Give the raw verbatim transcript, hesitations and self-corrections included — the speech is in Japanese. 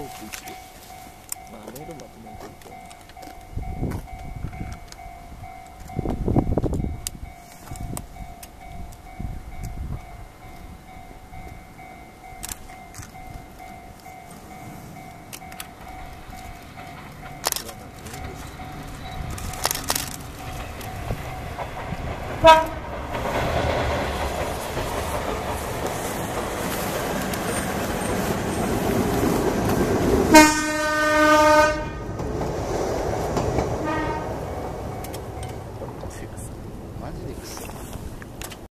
トークいちで、まあメールまとめてると言わないといいんですけど。